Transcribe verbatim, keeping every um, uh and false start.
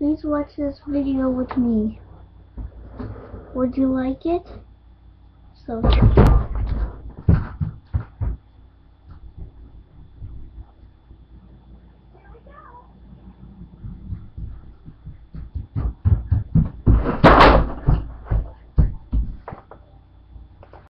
please watch this video with me. Would you like it? So